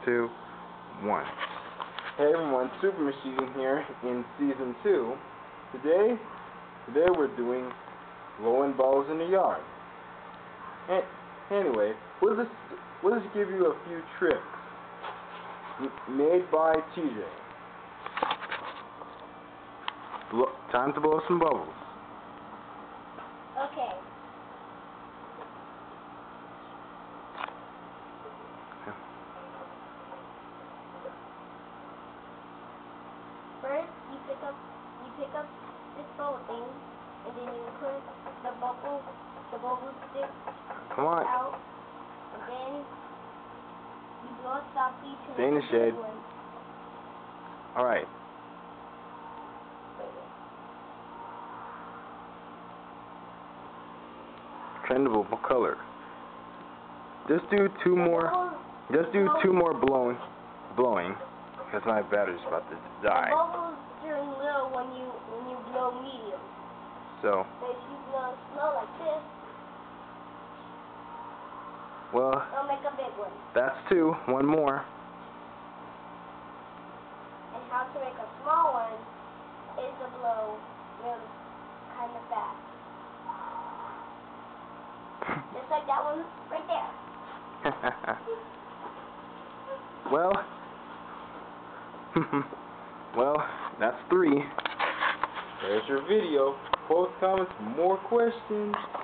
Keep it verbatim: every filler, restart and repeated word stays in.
two, one. Hey everyone, Super Machine here in season two. Today, today we're doing blowing balls in the yard. And anyway, we'll just we'll just give you a few tricks made by T J. Blow, time to blow some bubbles. Okay. First, you pick up you pick up this bubble thing, and then you put the bubble the bubble stick Come on. out, and then you blow it softly to Stay in the make a shade. big one. All right. Trendable color. Just do two more. Just do two more blowing, blowing, because my battery's about to die. The bubbles turn little when you when you blow medium. So. So if you blow slow like this, Well. it'll make a big one. That's two. One more. And how to make a small one is to blow really kind of fast. Just like that one right there. Well, well, that's three. There's your video. Post comments, more questions.